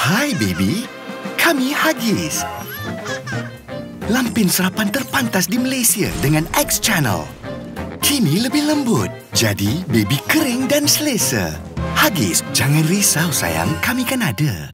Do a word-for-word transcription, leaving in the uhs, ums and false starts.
Hai, baby. Kami Huggies. Lampin sarapan terpantas di Malaysia dengan X Channel. Kini lebih lembut, jadi baby kering dan selesa. Huggies, jangan risau sayang, kami kan ada.